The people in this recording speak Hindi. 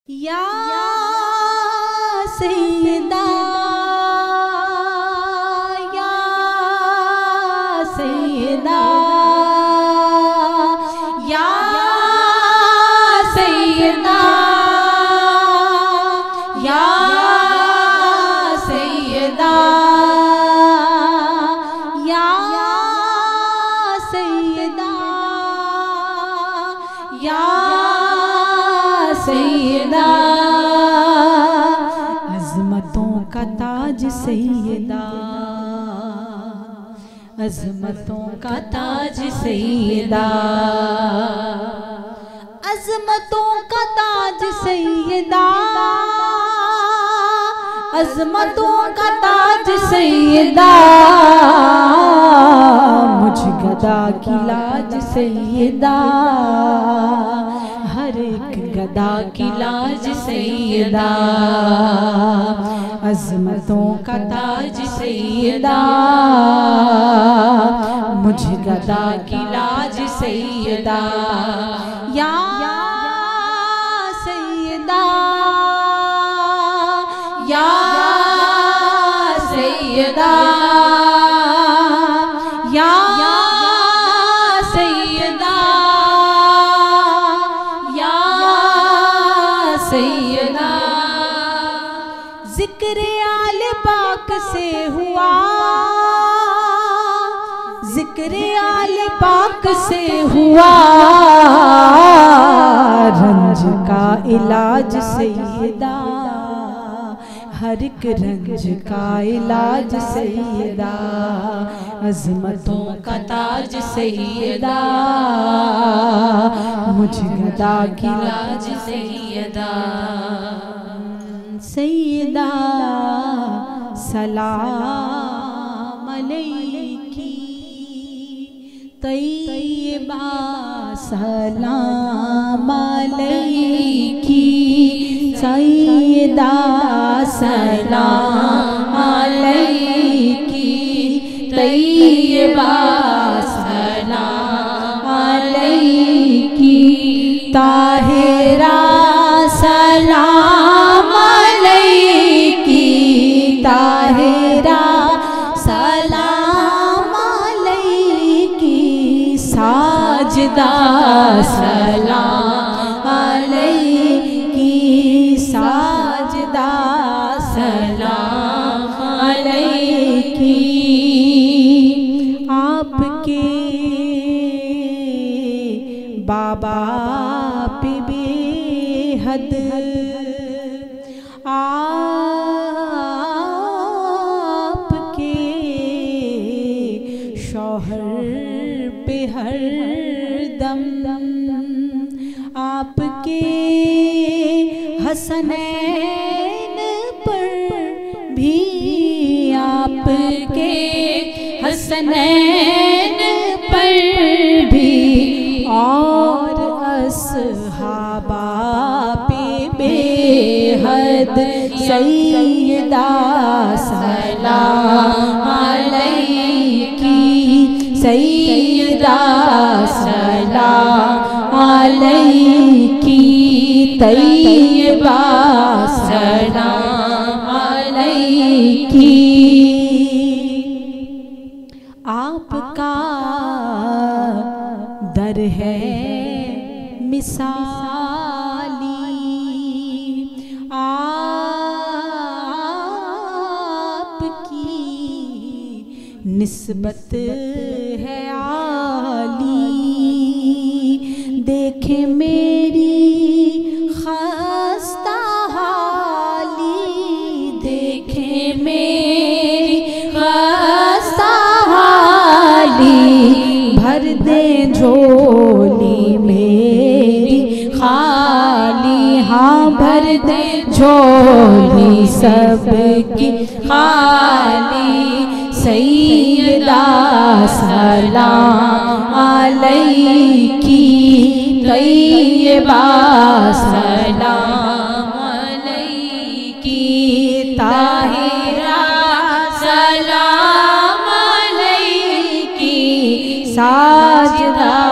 या सैयदा या सैयदा या सैयदा या सैयदा या सैयदा या सैयदा अज़मतों का ताज सैयदा, अज़मतों का ताज सैयदा, अज़मतों का ताज सैयदा, अज़मतों का ताज सैयदा, मुझ गदा की लाज सैयदा, हर एक गदा की लाज सैयदा, अज़मतों का ताज सैयदा, मुझ गदा की लाज सैयदा, या सैयदा या सैयदा या सैयदा या सैयदा। ज़िक्र आले पाक से हुआ, ज़िक्र आले पाक से हुआ, रंज का इलाज सैयदा, हर एक रंज का इलाज सैयदा, अज़मतों का ताज सैयदा, मुझ गदा की लाज सैयदा। सैयदा सलाम अलैकी तैयबा सलाम अलैकी, सैयदा सलाम अलैकी तैयबा सलाम अलैकी, ताहिरा सलाम अलैकी, ताहिरा सलाम अलैकी, साजदा सलाम अलैकी, साजदा सलाम अलैकी। आपके बाबा पे बेहद आपके शौहर पे हर दम, आपके हसनैन पर भी, आपके हसनैन पर भी, और अस्हाबा पे बेहद सैयदा सलाम अलैकी, सैयदा सलाम अलैकी तैयबा सलाम अलैकी। आपका दर है मिसाली, आपकी निस्बत है आली, देखे मेरी खस्ता हाली, देखे मेरी खस्ता हाली, भर दे झोली मेरी खाली, हाँ भर दे झोली सबकी खाली, सैयदा सलाम अलैकी तैयबा सलाम अलैकी, ताहिरा सलाम अलैकी, साजदा